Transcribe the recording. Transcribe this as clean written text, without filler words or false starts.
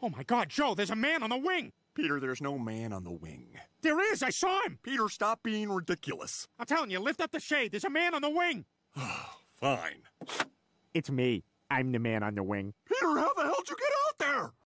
Oh my God, Joe, there's a man on the wing! Peter, there's no man on the wing. There is, I saw him! Peter, stop being ridiculous. I'm telling you, lift up the shade, there's a man on the wing! Fine. It's me. I'm the man on the wing. Peter, how the hell'd you get out there?